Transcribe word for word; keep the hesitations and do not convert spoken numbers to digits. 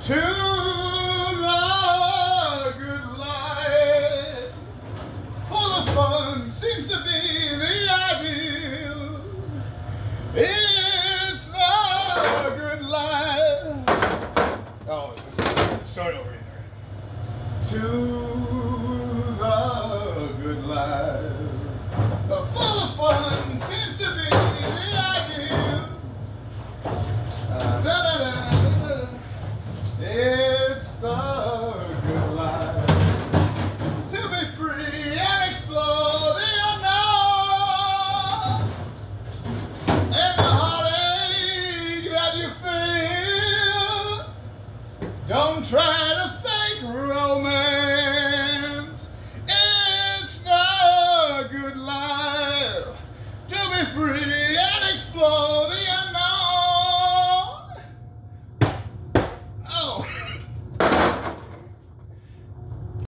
to the good life. Full of fun seems to be the ideal. It's the good life. Oh, start over here. To the good life. Full of fun seems to be the ideal. Uh, da, da, da, da, da. It's the good life. To be free and explore the unknown. And the heartache that you feel, don't try